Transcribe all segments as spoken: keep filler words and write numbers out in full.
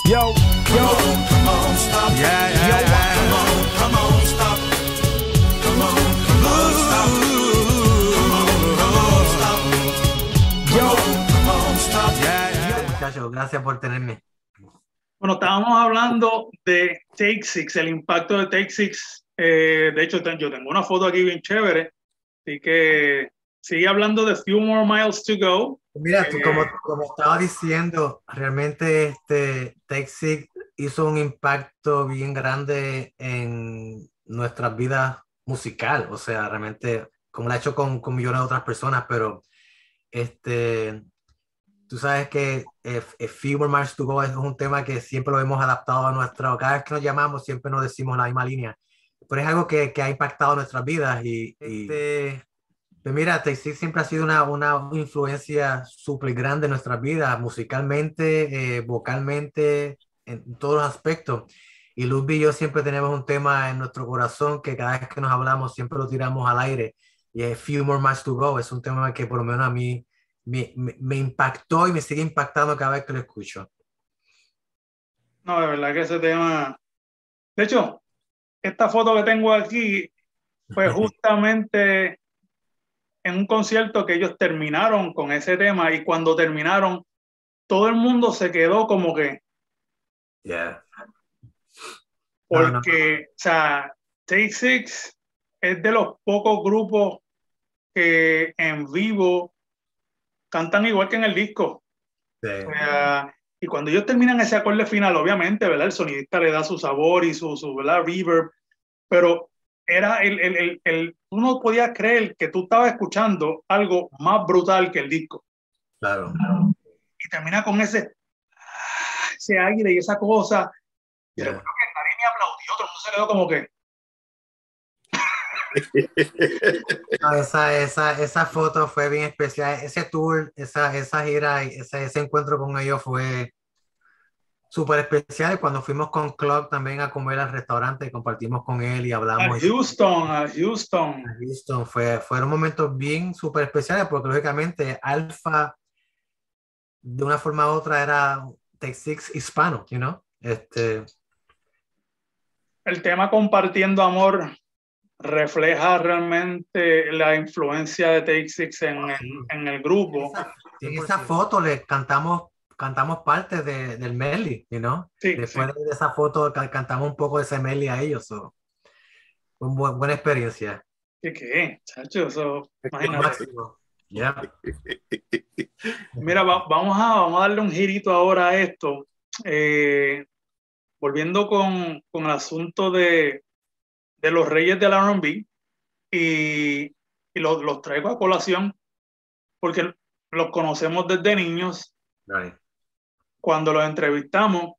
Yo, yo, Come on, stop. yeah, yeah, Yo, yeah. come on, come on, stop. Come on, come on, stop. Come on, come on, stop. Yo, Come on, stop. yeah, yeah. Muchachos, gracias por tenerme. Bueno, estábamos hablando de Take Six, el impacto de Take Six. Eh, de hecho, yo tengo una foto aquí bien chévere, así que sigue hablando de Few More Miles to Go. Mira, tú, Eh, como, como estaba diciendo, realmente este Take Six hizo un impacto bien grande en nuestras vidas musical. O sea, realmente, como lo ha hecho con, con millones de otras personas, pero este, tú sabes que eh, eh, Few More Miles to Go es un tema que siempre lo hemos adaptado a nuestra, cada vez que nos llamamos siempre nos decimos la misma línea, pero es algo que, que ha impactado nuestras vidas y, y este, pues mira, Take Six siempre ha sido una, una influencia súper grande en nuestras vidas, musicalmente, eh, vocalmente, en todos los aspectos. Y Luzbi y yo siempre tenemos un tema en nuestro corazón que cada vez que nos hablamos siempre lo tiramos al aire. Y es Few More Miles to Go. Es un tema que por lo menos a mí me, me, me impactó y me sigue impactando cada vez que lo escucho. no, de verdad que ese tema... De hecho, esta foto que tengo aquí fue justamente en un concierto que ellos terminaron con ese tema y cuando terminaron, todo el mundo se quedó como que... Yeah. Porque, No, no. o sea, Take Six es de los pocos grupos que en vivo cantan igual que en el disco. Sí. O sea, y cuando ellos terminan ese acorde final, obviamente, ¿verdad? El sonidista le da su sabor y su, su ¿verdad? Reverb, pero era el, el, el, el, tú no podías creer que tú estabas escuchando algo más brutal que el disco. Claro. Y termina con ese, ese aire y esa cosa. Y Yeah. recuerdo que nadie me aplaudió, todo el mundo se quedó como que, No, esa, esa, esa foto fue bien especial. Ese tour, esa, esa gira, y ese, ese encuentro con ellos fue súper especial. Y cuando fuimos con Clark también a comer al restaurante, compartimos con él y a hablamos. Houston, a Houston. A Houston fue, fueron momentos bien súper especiales porque lógicamente Alfa de una forma u otra era Take Six hispano, you know? Este, El tema Compartiendo Amor refleja realmente la influencia de Take Six en, en, en el grupo. esa, en esa foto le cantamos, cantamos parte de, del medley, you know? Sí, Después sí. de esa foto ca- cantamos un poco de ese medley a ellos. So, fue una bu- buena experiencia. ¿Qué qué, chacho? Eso, Lo imagínate. máximo. Yeah. Mira, va- vamos, a, vamos a darle un girito ahora a esto. Eh, volviendo con, con el asunto de, de los reyes del R and B y, y los, los traigo a colación porque los conocemos desde niños. Right. Cuando los entrevistamos,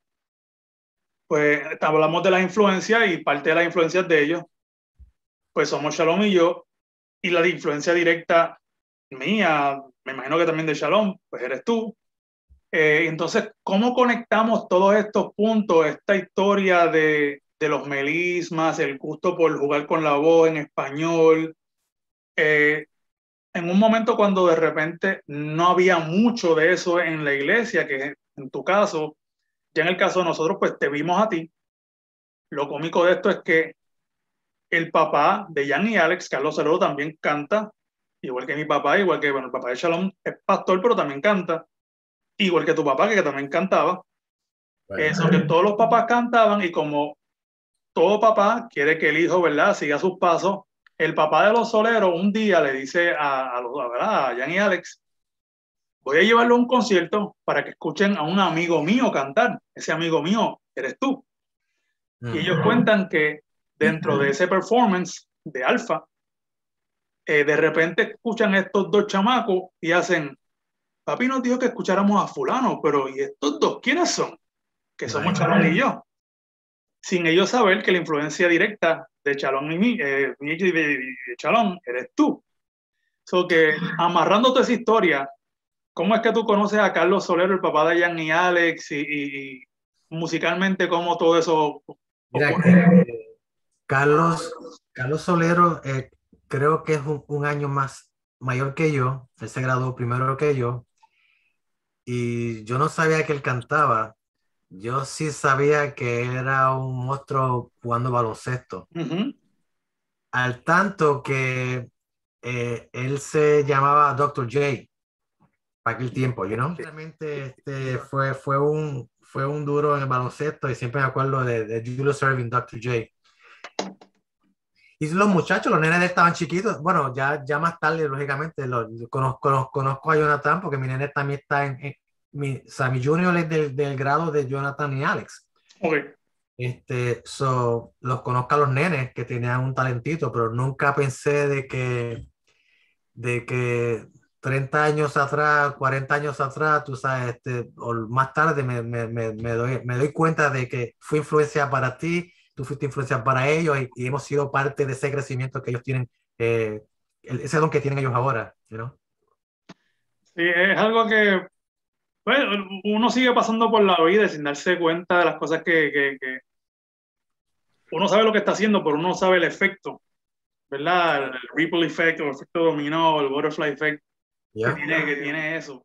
pues hablamos de las influencias y parte de las influencias de ellos, pues somos Shalom y yo, y la influencia directa mía, me imagino que también de Shalom, pues eres tú. Eh, entonces, ¿cómo conectamos todos estos puntos, esta historia de, de los melismas, el gusto por jugar con la voz en español? Eh, en un momento cuando de repente no había mucho de eso en la iglesia, que en tu caso, ya en el caso de nosotros, pues te vimos a ti. Lo cómico de esto es que el papá de Jan y Alex, Carlos Ceredo, también canta, igual que mi papá, igual que, bueno, el papá de Shalom es pastor, pero también canta, igual que tu papá, que, que también cantaba. Right. Eso, que todos los papás cantaban y como todo papá quiere que el hijo, ¿verdad?, siga sus pasos, el papá de los Soleros un día le dice a, a, los, ¿verdad?, a Jan y Alex, voy a llevarlo a un concierto para que escuchen a un amigo mío cantar. Ese amigo mío eres tú. Mm. Y ellos cuentan que dentro de ese performance de Alfa, eh, de repente escuchan estos dos chamacos y hacen, papi nos dijo que escucháramos a fulano, pero ¿y estos dos quiénes son? Que somos Chalón y yo. Sin ellos saber que la influencia directa de Chalón y mí, eh, y de, de, de Chalón, eres tú. So que amarrando toda esa historia, ¿cómo es que tú conoces a Carlos Solero, el papá de Jan y Alex, y, y, y musicalmente cómo todo eso Mira, ocurre? eh, Carlos, Carlos Solero eh, creo que es un, un año más mayor que yo. Él se graduó primero que yo y yo no sabía que él cantaba, yo sí sabía que era un monstruo jugando baloncesto. Ujú. Al tanto que eh, él se llamaba doctor J para aquel tiempo, you know? Realmente este, fue, fue, un, fue un duro en el baloncesto y siempre me acuerdo de, de Julius Erving, doctor J. Y los muchachos, los nenes de él estaban chiquitos. Bueno, ya, ya más tarde, lógicamente, lo, conozco, conozco, conozco a Jonathan porque mi nene también está en, en mi, o sea, mi junior es del, del grado de Jonathan y Alex. Ok. Este, so, los conozco a los nenes que tenían un talentito, pero nunca pensé de que, de que treinta años atrás, cuarenta años atrás, tú sabes, este, o más tarde me, me, me, me doy, me doy cuenta de que fue influencia para ti, tú fuiste influencia para ellos y, y hemos sido parte de ese crecimiento que ellos tienen, eh, el- ese don que tienen ellos ahora, you know? Sí, es algo que pues, uno sigue pasando por la vida sin darse cuenta de las cosas que, que, que uno sabe lo que está haciendo, pero uno no sabe el efecto, ¿verdad? El, el ripple effect, o el efecto dominó, el butterfly effect que Yeah. tiene, que tiene eso.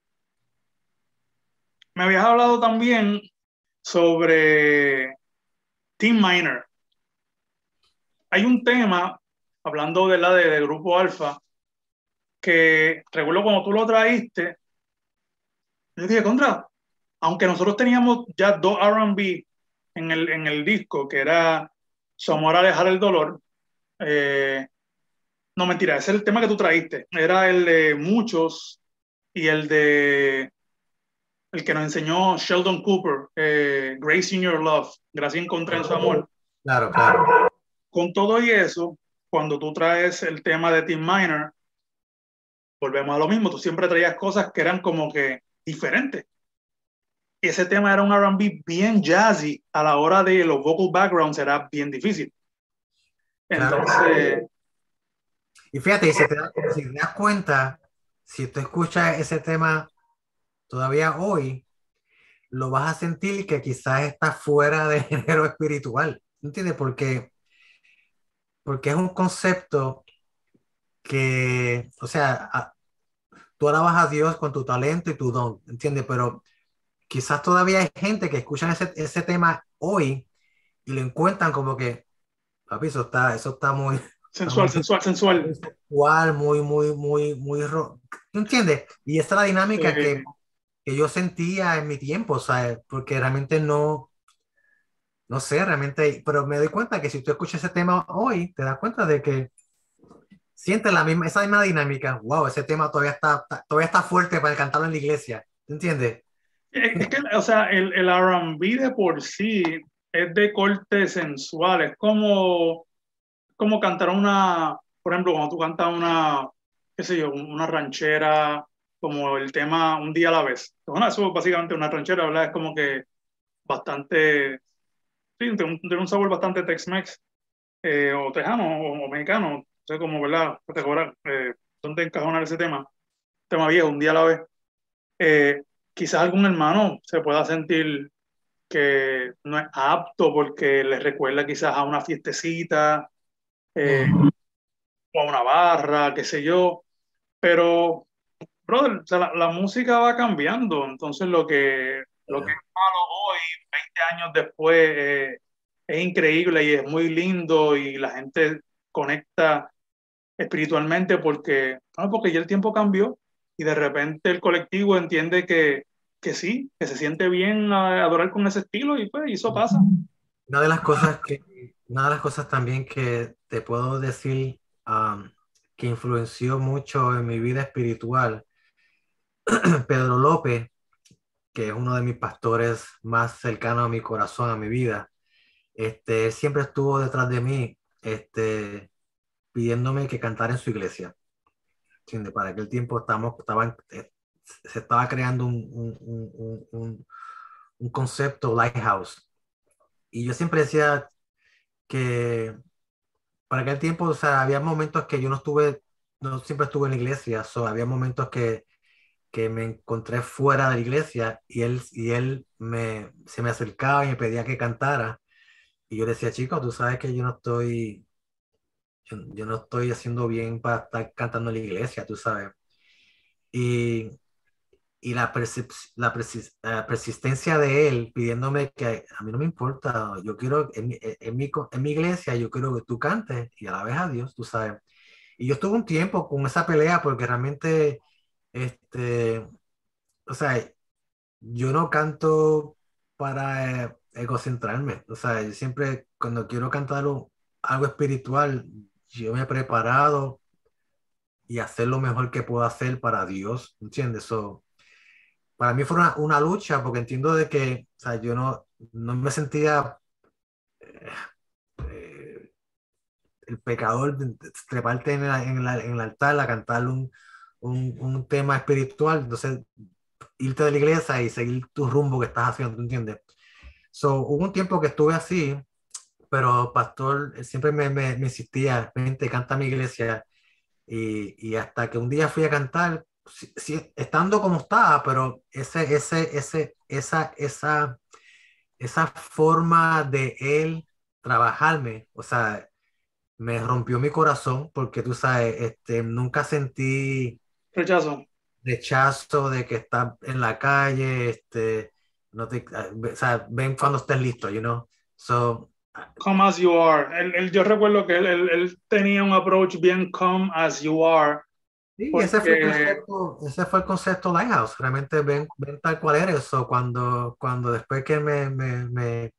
Me habías hablado también sobre Tim Miner. Hay un tema, hablando de la de, de Grupo Alfa, que recuerdo cuando tú lo traíste, yo dije, contra, aunque nosotros teníamos ya dos R and B en el, en el disco, que era Su amor a dejar el dolor, eh, no mentira, ese es el tema que tú traíste, era el de Muchos y el de el que nos enseñó Sheldon Cooper, eh, Grace in Your Love, Gracia encontré en su amor. Claro, claro. Con todo y eso, cuando tú traes el tema de Tim Miner, volvemos a lo mismo, tú siempre traías cosas que eran como que diferentes. Y ese tema era un R and B bien jazzy, a la hora de los vocal backgrounds era bien difícil. Claro. Entonces, Y fíjate, si te, das, si te das cuenta, si tú escuchas ese tema todavía hoy, lo vas a sentir que quizás está fuera de género espiritual. ¿Entiendes? Porque, porque es un concepto que, o sea, a- tú alabas a Dios con tu talento y tu don, ¿entiendes? Pero quizás todavía hay gente que escuchan ese, ese tema hoy y lo encuentran como que, papi, eso está, eso está muy, está sensual, muy sensual, sensual. sexual, muy, muy, muy, muy, ro- ¿tú entiendes? Y esa es la dinámica Eh, que, que yo sentía en mi tiempo, ¿sabes? Porque realmente no, no sé, realmente, pero me doy cuenta que si tú escuchas ese tema hoy, te das cuenta de que sientes la misma, esa misma dinámica. Wow, ese tema todavía está, está- todavía está fuerte para cantarlo en la iglesia. ¿Te entiendes? es, es que, o sea, el, el R and B de por sí es de corte sensual, es como, como cantar una, por ejemplo, cuando tú cantas una, qué sé yo, una ranchera, como el tema Un día a la vez. Bueno, eso es básicamente una ranchera, ¿verdad? Es como que bastante, sí, tiene un, tiene un sabor bastante Tex-Mex, eh, o tejano, o, o mexicano, no sé cómo, ¿verdad? Categorar, eh, dónde encajonar ese tema, tema viejo, Un día a la vez. Eh, Quizás algún hermano se pueda sentir que no es apto porque le recuerda quizás a una fiestecita, eh, Mm. o a una barra, qué sé yo, pero, brother, o sea, la, la música va cambiando, entonces lo que, lo que es malo hoy, veinte años después, eh, es increíble y es muy lindo y la gente conecta espiritualmente porque, no, porque ya el tiempo cambió y de repente el colectivo entiende que, que sí, que se siente bien a- adorar con ese estilo y pues y eso pasa. Una de las cosas que, una de las cosas también que te puedo decir, um, que influenció mucho en mi vida espiritual, Pedro López, que es uno de mis pastores más cercanos a mi corazón, a mi vida, este, él siempre estuvo detrás de mí, este, pidiéndome que cantara en su iglesia. ¿Entiendes? Para aquel tiempo estamos, estaban, eh, se estaba creando un, un, un, un, un concepto Lighthouse. Y yo siempre decía que para aquel tiempo, o sea, había momentos que yo no estuve, no siempre estuve en la iglesia, so, había momentos que, que me encontré fuera de la iglesia y él, y él me, se me acercaba y me pedía que cantara. Y yo decía, chico, tú sabes que yo no estoy, yo, yo no estoy haciendo bien para estar cantando en la iglesia, tú sabes. Y, y la, persis- la, persis- la persistencia de él pidiéndome que a mí no me importa, yo quiero, en, mi- en, mi, co- en mi iglesia, yo quiero que tú cantes y alabes a Dios, tú sabes. Y yo estuve un tiempo con esa pelea porque realmente, este, o sea, yo no canto para eh, egocentrarme, o sea, yo siempre cuando quiero cantar un- algo espiritual, yo me he preparado y hacer lo mejor que puedo hacer para Dios, ¿entiendes? So, para mí fue una, una lucha porque entiendo de que, o sea, yo no, no me sentía eh, el pecador de de treparte en, la- en, la- en el altar a cantar un, un, un tema espiritual, entonces irte de la iglesia y seguir tu rumbo que estás haciendo, ¿tú entiendes? So, hubo un tiempo que estuve así, pero pastor eh, siempre me, me, me insistía, vente, canta a mi iglesia, y, y hasta que un día fui a cantar, sí- sí, estando como estaba, pero ese, ese, ese, esa, esa, esa forma de él trabajarme, o sea, me rompió mi corazón porque tú sabes, este, nunca sentí Rechazo. rechazo de que está en la calle, este, no te, o sea, ven cuando estés listo, you know. So, Come as you are. Él, él- yo recuerdo que él, él- él tenía un approach bien come as you are, sí, ese fue el porque concepto, ese fue el concepto Lighthouse, realmente ven, ven tal cual eres. So, cuando, cuando después que me, me, me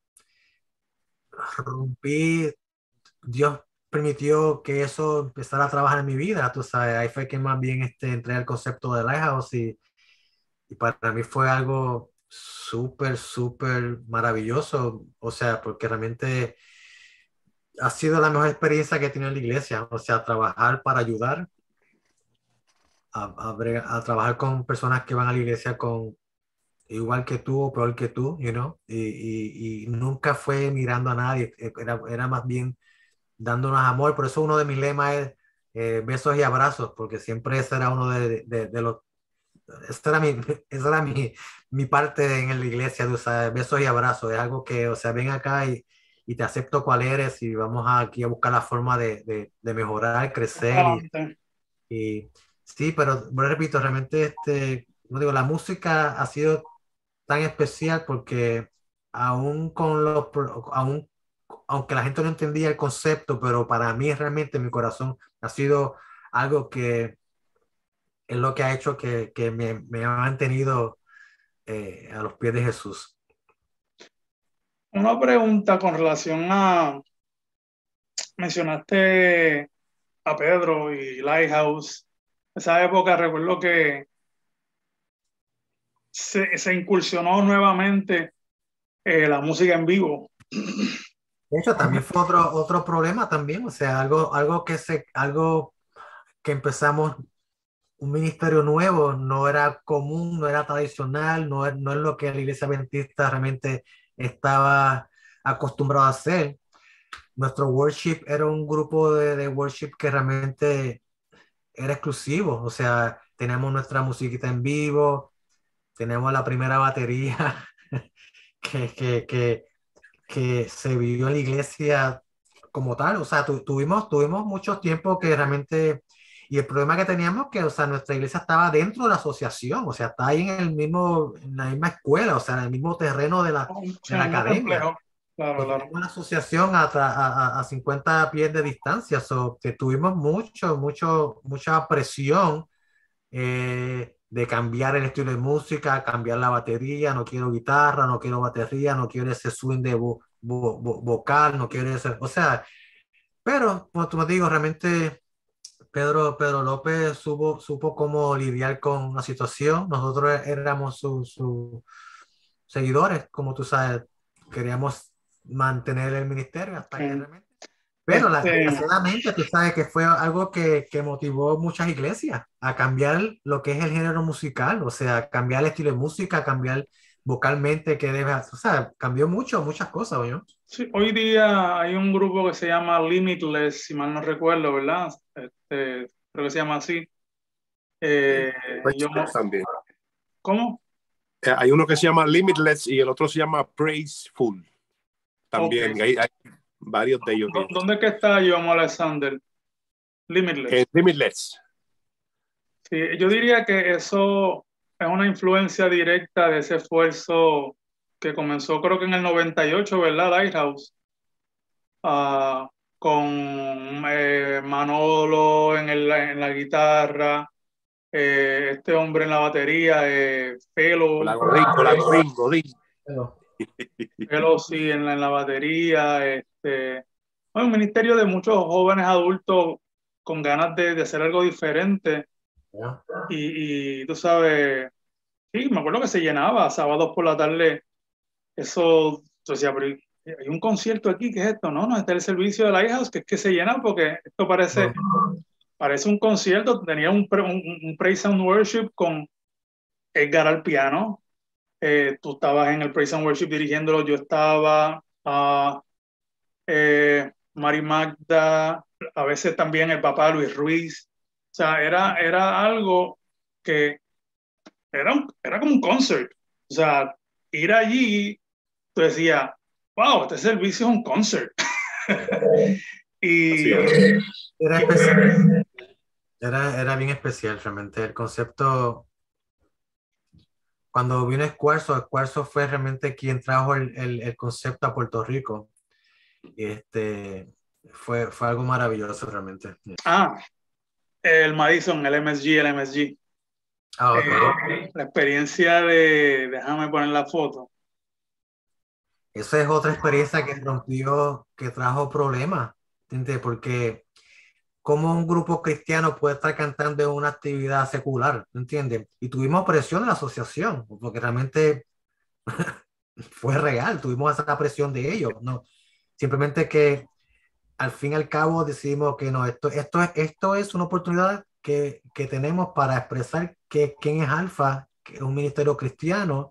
rompí, Dios permitió que eso empezara a trabajar en mi vida, tú sabes, ahí fue que más bien este, entré al concepto de Lighthouse y, y para mí fue algo súper, súper maravilloso, o sea, porque realmente ha sido la mejor experiencia que he tenido en la iglesia, o sea, trabajar para ayudar, a, a, brega- a trabajar con personas que van a la iglesia con igual que tú o peor que tú, you know, y, y, y nunca fue mirando a nadie, era, era más bien dándonos amor, por eso uno de mis lemas es eh, besos y abrazos, porque siempre ese era uno de, de, de los, esa era mi, esa era mi, mi parte en la iglesia, o sea, besos y abrazos, es algo que, o sea, ven acá y, y te acepto cuál eres y vamos aquí a buscar la forma de, de, de mejorar, crecer y, adelante. y sí, pero bueno, repito, realmente este, como digo, la música ha sido tan especial porque aún con los, pro- aún, aunque la gente no entendía el concepto, pero para mí realmente mi corazón ha sido algo que es lo que ha hecho que, que me, me ha mantenido eh, a los pies de Jesús. Una pregunta con relación a, mencionaste a Pedro y Lighthouse. Esa época recuerdo que se, se incursionó nuevamente eh, la música en vivo. De hecho, también fue otro, otro problema también, o sea, algo, algo que se, algo que empezamos un ministerio nuevo, no era común, no era tradicional, no es, no es lo que la iglesia adventista realmente estaba acostumbrado a hacer. Nuestro worship era un grupo de, de worship que realmente era exclusivo, o sea, tenemos nuestra musiquita en vivo, tenemos la primera batería que, que, que, que se vivió en la iglesia como tal, o sea, tu- tuvimos, tuvimos mucho tiempo que realmente, y el problema que teníamos que, o sea, nuestra iglesia estaba dentro de la asociación, o sea, está ahí en el mismo, en la misma escuela, o sea, en el mismo terreno de la, Sí, de la muy academia. complejo. Claro, Lo claro. tenemos una asociación a, tra- a, a- a cincuenta pies de distancia, so, que tuvimos mucho, mucho, mucha presión eh, de cambiar el estilo de música, cambiar la batería, no quiero guitarra, no quiero batería, no quiero ese swing de vo- vo- vo- vocal, no quiero ese, o sea, pero como tú me digo, realmente Pedro, Pedro López supo, supo cómo lidiar con la situación, nosotros éramos sus sus seguidores, como tú sabes, queríamos mantener el ministerio hasta que Sí. realmente pero la, Este, desgraciadamente, tú sabes que fue algo que, que motivó muchas iglesias a cambiar lo que es el género musical, o sea, cambiar el estilo de música, cambiar vocalmente que debe, o sea, cambió mucho, muchas cosas, ¿no? sí, hoy día hay un grupo que se llama Limitless, si mal no recuerdo, ¿verdad? Este, creo que se llama así. Eh, yo, mo- También. ¿Cómo? Eh, Hay uno que se llama Limitless y el otro se llama Praiseful. También Ok. hay, hay varios de ellos. ¿Dó- Que, ¿Dónde es que está John Alexander? Limitless. eh, Limitless. Sí, yo diría que eso es una influencia directa de ese esfuerzo que comenzó creo que en el noventa y ocho, ¿verdad? Lighthouse, uh, con eh, Manolo en, el, en la guitarra, eh, este hombre en la batería, eh, Felo, La Godín, la Godín, Godín. Felo sí, en la, en la batería, este, bueno, un ministerio de muchos jóvenes adultos con ganas de, de hacer algo diferente. Yeah. Y, y tú sabes, sí, me acuerdo que se llenaba sábados por la tarde. Eso, yo decía, pero hay un concierto aquí, ¿qué es esto? No, no, este es el servicio de Lighthouse, que es que se llena porque esto parece, no. parece un concierto. Tenía un, un, un Praise and Worship con Edgar al piano. Eh, tú estabas en el Praise and Worship dirigiéndolo, yo estaba, uh, eh, Mari Magda, a veces también el papá Luis Ruiz. O sea, era, era algo que era, un, era como un concert. O sea, ir allí, tú decías, wow, este servicio es un concert. y era, especial. Era, era bien especial realmente. El concepto, cuando vino Escuarzo, Escuarzo fue realmente quien trajo el, el, el concepto a Puerto Rico. Este, fue, fue algo maravilloso realmente. Ah, el Madison, el M S G, el M S G. Ah, okay. eh, la experiencia de, déjame poner la foto. Esa es otra experiencia que rompió, que trajo problemas, ¿entiendes? Porque como un grupo cristiano puede estar cantando en una actividad secular, ¿entiendes? Y tuvimos presión en la asociación, porque realmente fue real, tuvimos esa presión de ellos, ¿no? Simplemente que al fin y al cabo decidimos que no, esto, esto, esto es una oportunidad que, que tenemos para expresar que, quién es Alfa, que es un ministerio cristiano,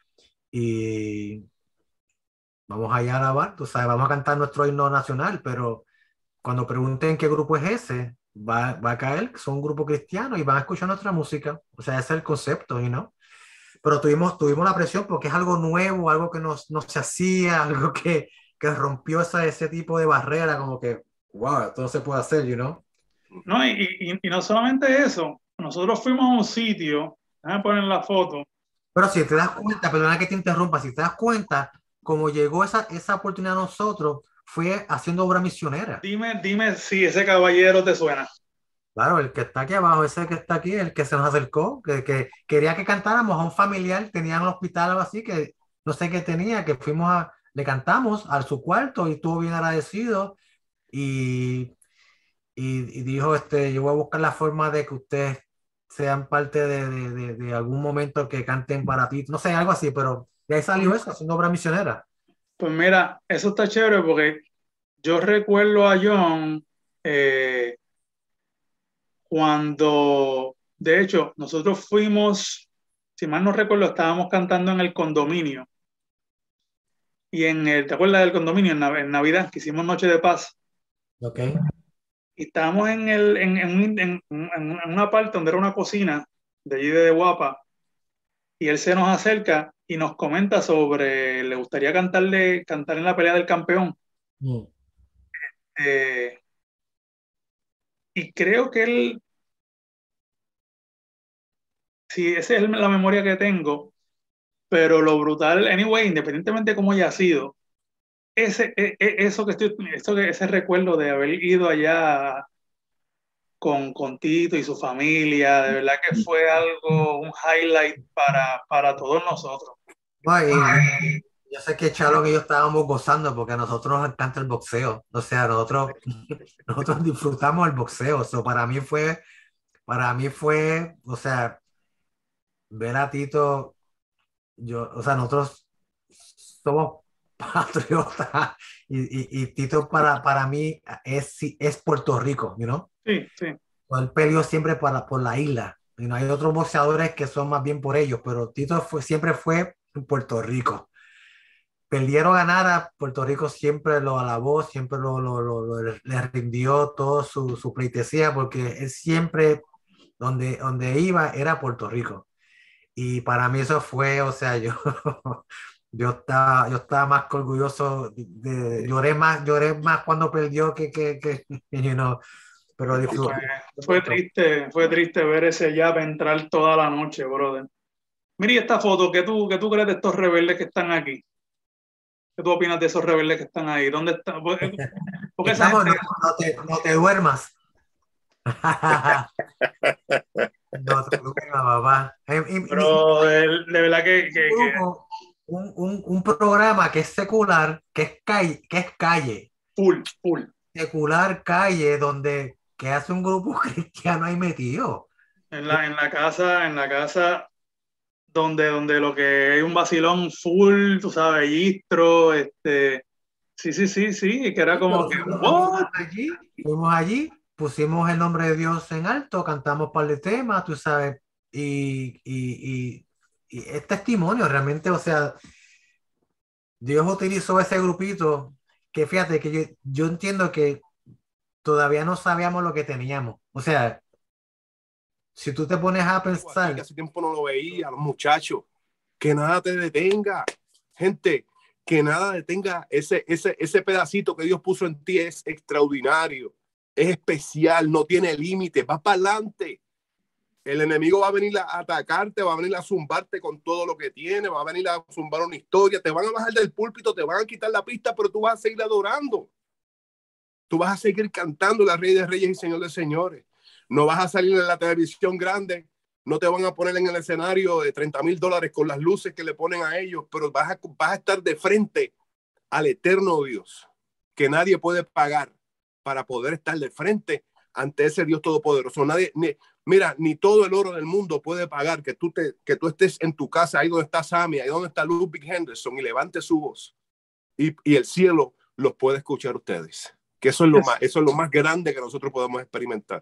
y vamos allá a alabar, tú sabes, vamos a cantar nuestro himno nacional, pero cuando pregunten qué grupo es ese, va, va a caer que son un grupo cristiano y van a escuchar nuestra música. O sea, ese es el concepto, you know? Pero tuvimos, tuvimos la presión porque es algo nuevo, algo que no, no se hacía, algo que, que rompió esa, ese tipo de barrera, como que, wow, esto no se puede hacer, you know? No, y, y, y no solamente eso, nosotros fuimos a un sitio, déjame poner la foto. Pero si te das cuenta, perdona que te interrumpa, si te das cuenta, como llegó esa, esa oportunidad a nosotros, fue haciendo obra misionera. Dime, dime si ese caballero te suena. Claro, el que está aquí abajo, ese que está aquí, el que se nos acercó, que, que quería que cantáramos a un familiar, tenía en el hospital algo así, que no sé qué tenía, que fuimos a, le cantamos a su cuarto y estuvo bien agradecido y, y, y dijo, este, yo voy a buscar la forma de que ustedes sean parte de, de, de, de algún momento que canten para ti, no sé, algo así, pero de ahí salió eso, haciendo obra misionera. Pues mira, eso está chévere porque yo recuerdo a John eh, cuando, de hecho, nosotros fuimos, si mal no recuerdo, estábamos cantando en el condominio. Y en el, ¿te acuerdas del condominio? En, en Navidad, que hicimos Noche de Paz. Ok. Y estábamos en, el, en, en, en, en una parte donde era una cocina, de allí de Guapa, y él se nos acerca y nos comenta sobre, le gustaría cantarle, cantar en la pelea del campeón. Mm. Eh, y creo que él, sí, esa es la memoria que tengo, pero lo brutal, anyway, independientemente de cómo haya sido, ese, eso que estoy, eso, ese recuerdo de haber ido allá con, con Tito y su familia, de verdad que fue algo, un highlight para, para todos nosotros. Ay, yo sé que Chalo y yo estábamos gozando porque a nosotros nos encanta el boxeo, o sea, nosotros, nosotros disfrutamos el boxeo, so, para mí fue, para mí fue, o sea, ver a Tito, yo, o sea, nosotros somos patriotas y, y, y Tito para, para mí es, es Puerto Rico, you know? Sí, sí. Él peleó siempre para, por la isla, y no hay otros boxeadores que son más bien por ellos, pero Tito fue, siempre fue en Puerto Rico. Perdieron o ganara, Puerto Rico siempre lo alabó, siempre lo, lo, lo, lo le rindió todo su, su pleitesía, porque él siempre, donde, donde iba, era Puerto Rico. Y para mí eso fue, o sea, yo, yo, estaba, yo estaba más que orgulloso, de, de, lloré, más, lloré más cuando perdió que, que, que you know, pero disfruté. Fue, fue triste, fue triste ver ese jab entrar toda la noche, brother. Mira y esta foto, ¿qué tú, qué tú crees de estos rebeldes que están aquí? ¿Qué tú opinas de esos rebeldes que están ahí? ¿Dónde están? Porque esa Estamos, gente... no, no te, no te duermas. No te duermas, papá. Eh, y- y- Pero de, de verdad que, que, un, que grupo, un, un- un programa que es secular, que es calle, que es calle, full, full. secular calle, donde que hace un grupo cristiano ahí metido. En la, en la casa, en la casa donde, donde lo que hay un vacilón full, tú sabes, Gistro, este, sí, sí, sí, sí, que era como que, Nosotros what? fuimos allí, fuimos allí, pusimos el nombre de Dios en alto, cantamos un par de temas, tú sabes, y, y, y, y es testimonio realmente, o sea, Dios utilizó ese grupito, que fíjate que yo, yo entiendo que todavía no sabíamos lo que teníamos, o sea, si tú te pones a Aquí, pensar, que hace tiempo no lo veía, los muchachos, que nada te detenga, gente, que nada detenga ese, ese, ese pedacito que Dios puso en ti, es extraordinario, es especial, no tiene límites, va para adelante. El enemigo va a venir a atacarte, va a venir a zumbarte con todo lo que tiene, va a venir a zumbar una historia, te van a bajar del púlpito, te van a quitar la pista, pero tú vas a seguir adorando. Tú vas a seguir cantando la Rey de Reyes y Señor de Señores. No vas a salir en la televisión grande, no te van a poner en el escenario de treinta mil dólares con las luces que le ponen a ellos, pero vas a, vas a estar de frente al eterno Dios, que nadie puede pagar para poder estar de frente ante ese Dios todopoderoso. Nadie, ni, mira, ni todo el oro del mundo puede pagar que tú, te, que tú estés en tu casa, ahí donde está Sammy, ahí donde está Ludwig Henderson, y levante su voz. Y, y el cielo los puede escuchar ustedes. Que eso es lo más, eso es lo más grande que nosotros podemos experimentar.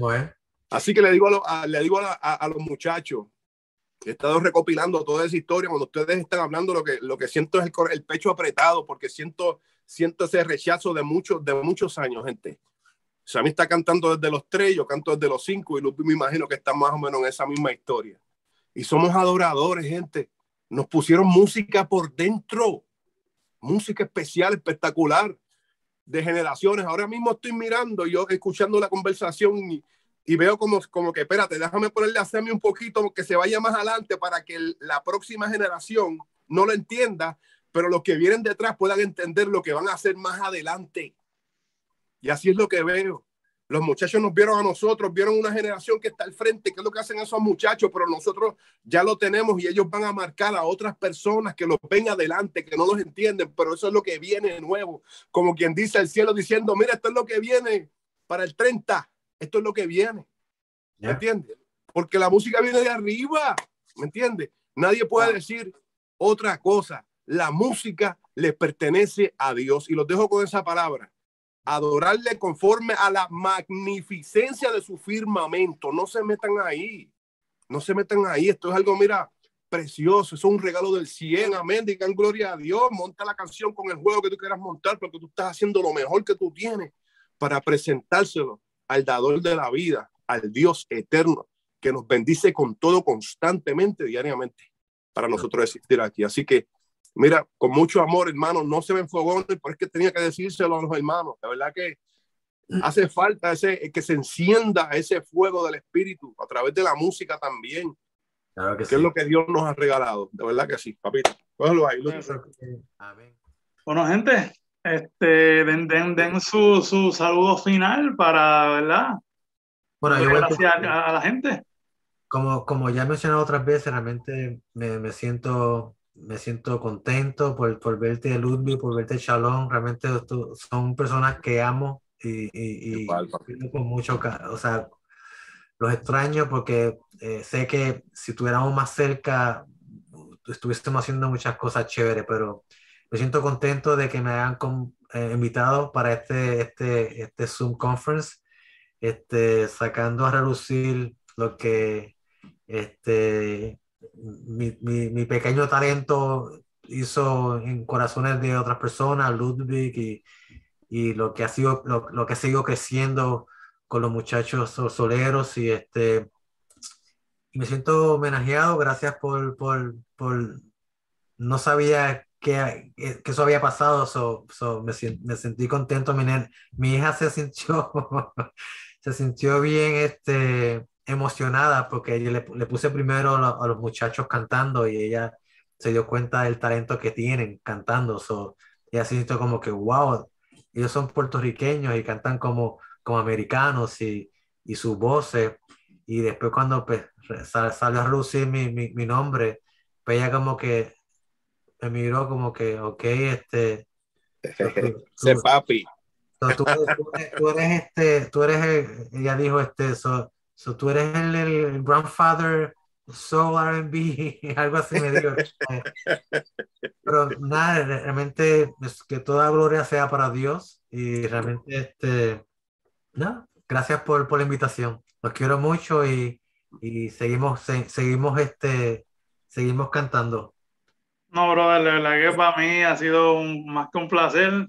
Así que le digo a, lo, a, le digo a, a, a los muchachos, he estado recopilando toda esa historia. Cuando ustedes están hablando, lo que, lo que siento es el, el pecho apretado, porque siento, siento ese rechazo de muchos, de muchos años, gente. Sammy está cantando desde los tres, yo canto desde los cinco, y me imagino que está más o menos en esa misma historia. Y somos adoradores, gente. Nos pusieron música por dentro, música especial, espectacular, de generaciones. Ahora mismo estoy mirando, yo escuchando la conversación y, y veo como, como que, espérate, déjame ponerle a Sammy un poquito que se vaya más adelante para que el, la próxima generación no lo entienda, pero los que vienen detrás puedan entender lo que van a hacer más adelante. Y así es lo que veo. Los muchachos nos vieron a nosotros, vieron una generación que está al frente, que es lo que hacen esos muchachos, pero nosotros ya lo tenemos y ellos van a marcar a otras personas que los ven adelante, que no los entienden, pero eso es lo que viene de nuevo. Como quien dice el cielo diciendo, mira, esto es lo que viene para el treinta, esto es lo que viene. ¿Me yeah. entiendes? Porque la música viene de arriba, ¿me entiendes? Nadie puede yeah. decir otra cosa. La música le pertenece a Dios, y los dejo con esa palabra. Adorarle conforme a la magnificencia de su firmamento. No se metan ahí, no se metan ahí. Esto es algo, mira, precioso. Es un regalo del cielo. Amén. Digan gloria a Dios. Monta la canción con el juego que tú quieras montar, porque tú estás haciendo lo mejor que tú tienes para presentárselo al dador de la vida, al Dios eterno, que nos bendice con todo constantemente, diariamente, para nosotros existir aquí. Así que mira, con mucho amor, hermano, no se ven fogones, pero es que tenía que decírselo a los hermanos. La verdad que hace falta ese, que se encienda ese fuego del Espíritu a través de la música también. Claro que, que sí. Es lo que Dios nos ha regalado. De verdad que sí, papito. Cógelo ahí. Amén. Bueno, gente, este, den, den, den su, su saludo final para, ¿verdad? Bueno, yo gracias a, a la gente. Como, como ya he mencionado otras veces, realmente me, me siento... Me siento contento por, por verte, Ludwig, por verte, Shalom. Realmente tú, son personas que amo y, y, y con mucho, o sea, los extraño porque eh, sé que si estuviéramos más cerca estuviésemos haciendo muchas cosas chéveres, pero me siento contento de que me hayan con, eh, invitado para este, este, este Zoom Conference, este, sacando a relucir lo que este Mi, mi, mi pequeño talento hizo en corazones de otras personas, Ludwig, y, y lo que ha sido, lo, lo que sigo creciendo con los muchachos soleros, y este y me siento homenajeado. Gracias por, por, por no sabía que, que eso había pasado, so, so me, me sentí contento. Mi, mi hija se sintió se sintió bien este emocionada porque yo le, le puse primero a, lo- a los muchachos cantando y ella se dio cuenta del talento que tienen cantando. So, ella se sintió como que, wow, ellos son puertorriqueños y cantan como, como americanos y, y sus voces. Y después cuando pues, re- sa- salió a relucir mi, mi, mi nombre, pues ella como que me miró como que, ok, este, so tú, Ese tú- papi. so tú- tú eres, tú eres este, tú eres el- ella dijo este, so, so tú eres el, el grandfather soul R and B, algo así me dijo. Eh, Pero nada, re- realmente es que toda gloria sea para Dios y realmente este, no, gracias por, por la invitación. Los quiero mucho y, y seguimos, se- seguimos este, seguimos cantando. No, brother, la verdad que para mí ha sido un- más que un placer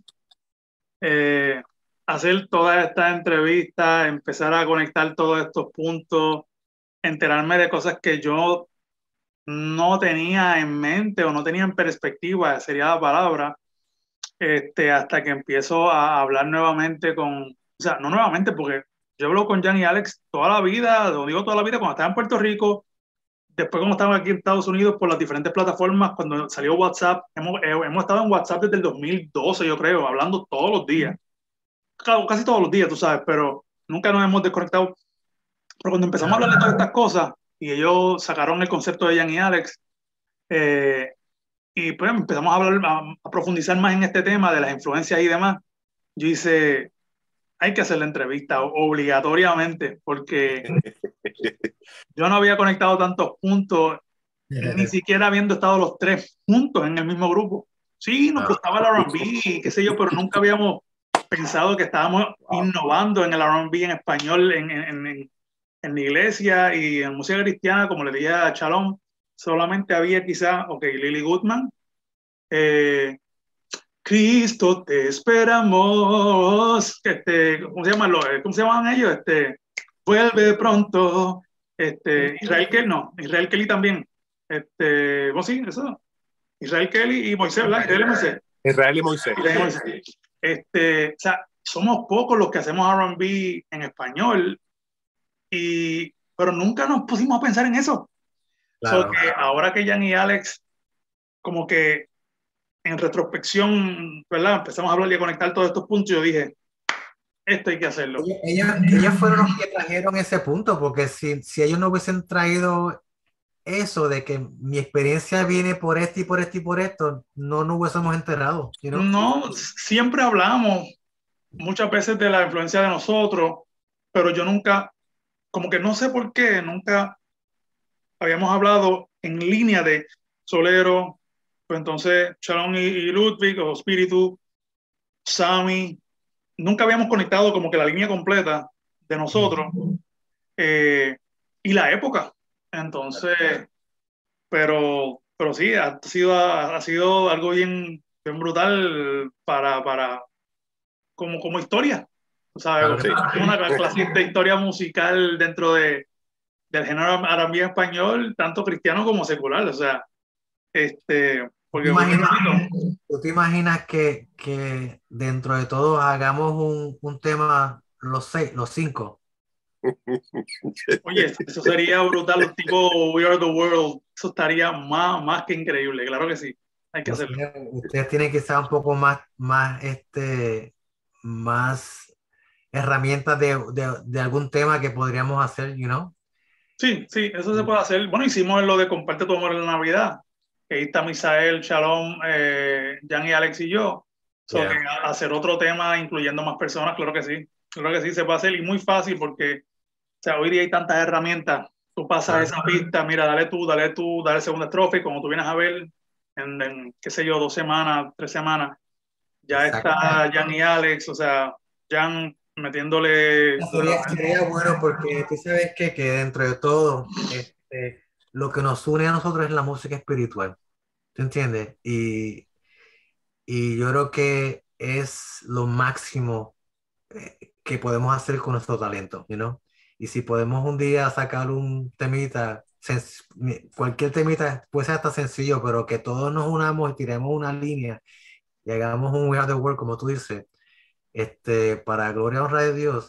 eh, hacer toda esta entrevista, empezar a conectar todos estos puntos, enterarme de cosas que yo no tenía en mente o no tenía en perspectiva, sería la palabra, este, hasta que empiezo a hablar nuevamente con, o sea, no nuevamente, porque yo hablo con Jan y Alex toda la vida, lo digo toda la vida, cuando estaba en Puerto Rico, después cuando estaba aquí en Estados Unidos por las diferentes plataformas, cuando salió WhatsApp, hemos, eh, hemos estado en WhatsApp desde el dos mil doce, yo creo, hablando todos los días, Claro, casi todos los días, tú sabes, pero nunca nos hemos desconectado. Pero cuando empezamos a hablar de todas estas cosas y ellos sacaron el concepto de Jan y Alex, eh, y pues empezamos a hablar, a, a profundizar más en este tema de las influencias y demás, yo hice, hay que hacer la entrevista obligatoriamente, porque yo no había conectado tantos puntos, ni siquiera habiendo estado los tres juntos en el mismo grupo. Sí, nos gustaba el R and B, qué sé yo, pero nunca habíamos pensado que estábamos innovando en el R and B en español, en, en, en, en la iglesia y en música cristiana, como le dije a Shalom, solamente había quizá, ok, Lily Goodman, eh, Cristo te esperamos, este, ¿cómo se llaman los, cómo se llaman ellos? Este, vuelve pronto, este, Israel Kelly, no, Israel Kelly también, este, ¿cómo sí? Eso, Israel Kelly y Moisés, ¿verdad? Israel y Moisés. Israel y Moisés. Israel y Moisés. Este, o sea, somos pocos los que hacemos R and B en español, y, pero nunca nos pusimos a pensar en eso. Claro. So que ahora que Jan y Alex, como que en retrospección, ¿verdad? Empezamos a hablar y a conectar todos estos puntos, yo dije, esto hay que hacerlo. Ellos, ellos fueron los que trajeron ese punto, porque si, si ellos no hubiesen traído eso de que mi experiencia viene por esto y por esto y por esto, no nos hubiésemos enterado. You know? No, siempre hablamos muchas veces de la influencia de nosotros, pero yo nunca, como que no sé por qué, nunca habíamos hablado en línea de Solero, pues entonces Sharon y, y Ludwig, o Spiritu, Sammy, nunca habíamos conectado como que la línea completa de nosotros eh, y la época. Entonces, pero, pero sí, ha sido, ha sido algo bien, bien brutal para, para como, como historia. O sea, Claro que sí. Una clase de historia musical dentro de, del género R and B español, tanto cristiano como secular. O sea, este, porque ¿Tú te imaginas, ¿tú te imaginas que, que dentro de todo hagamos un, un tema los seis, los cinco? oye, eso sería brutal, tipo We Are the World. Eso estaría más, más que increíble, claro que sí. Hay que hacerlo. Ustedes, ustedes tienen que estar un poco más, más, este, más herramientas de, de, de algún tema que podríamos hacer, you know? Sí, sí, eso se puede hacer. Bueno, hicimos lo de Comparte tu amor en la Navidad. Ahí está Misael, Shalom, eh, Jan y Alex y yo. So, Yeah. que hacer otro tema incluyendo más personas, claro que sí. Claro que sí, se puede hacer y muy fácil porque, o sea, hoy día hay tantas herramientas. Tú pasas Claro. esa pista, mira, dale tú, dale tú, dale segunda estrofa y como tú vienes a ver en, en, qué sé yo, dos semanas, tres semanas, ya Exacto. está Jan y Alex, o sea, Jan metiéndole... Sería, sería bueno porque tú sabes que, que dentro de todo, este, lo que nos une a nosotros es la música espiritual. ¿Te entiendes? Y, y yo creo que es lo máximo eh, que podemos hacer con nuestro talento, you know? Y si podemos un día sacar un temita, sens- cualquier temita puede ser hasta sencillo, pero que todos nos unamos y tiremos una línea y hagamos un We Are the World, como tú dices, este, para gloria y honra de Dios,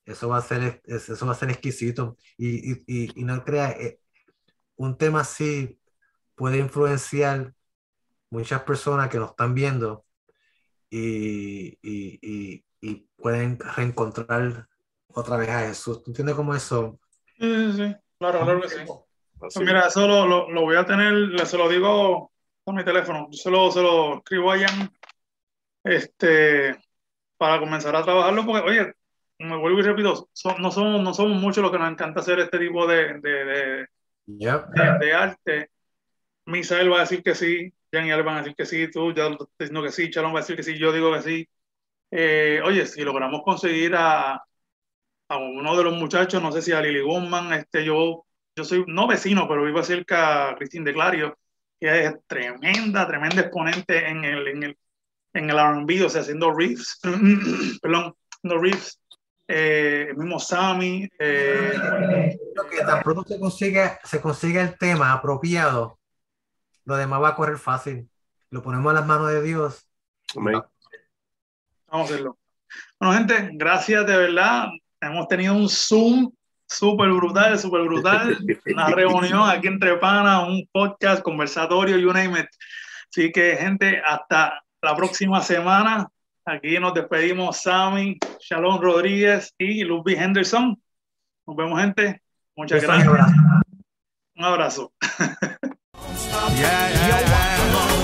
eso va a ser, eso va a ser exquisito. Y, y, y, y no crea, eh, un tema así puede influenciar muchas personas que nos están viendo y, y, y, y pueden reencontrar otra vez a Jesús. ¿Tú entiendes cómo eso? Sí, sí, sí. Claro, claro que sí. Pues Así. mira, eso lo, lo, lo voy a tener, se lo digo con mi teléfono, yo se lo, se lo escribo a Jan, este, para comenzar a trabajarlo, porque, oye, me vuelvo y repito, son, no, somos, no somos muchos los que nos encanta hacer este tipo de, de, de, Yep. de, de arte. Misael va a decir que sí, Jan y Ale van a decir que sí, tú ya estás diciendo que sí, Chalón va a decir que sí, yo digo que sí. Eh, oye, si logramos conseguir a, a uno de los muchachos, no sé si a Lily Goldman, este, yo, yo soy no vecino, pero vivo cerca a Christine de Clario, que es tremenda, tremenda exponente en el, en el, en el R and B, o sea, haciendo riffs, perdón, haciendo riffs, eh, el mismo Sammy. Eh, Lo que tan pronto se consigue, se consigue el tema apropiado, lo demás va a correr fácil. Lo ponemos en las manos de Dios. Amén. Vamos a hacerlo. Bueno, gente, gracias de verdad. Hemos tenido un Zoom súper brutal, súper brutal. Una reunión aquí entre panas, un podcast, conversatorio, you name it. Así que, gente, hasta la próxima semana. Aquí nos despedimos Sammy, Shalom Rodríguez y Ludwig Henderson. Nos vemos, gente. Muchas gracias. Un abrazo. Yeah, yeah, yeah.